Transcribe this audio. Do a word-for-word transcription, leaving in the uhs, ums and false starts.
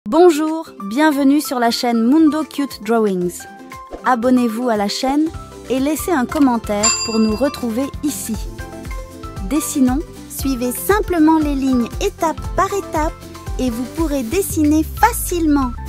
Bonjour, bienvenue sur la chaîne Mundo Cute Drawings. Abonnez-vous à la chaîne et laissez un commentaire pour nous retrouver ici. Dessinons, suivez simplement les lignes étape par étape et vous pourrez dessiner facilement.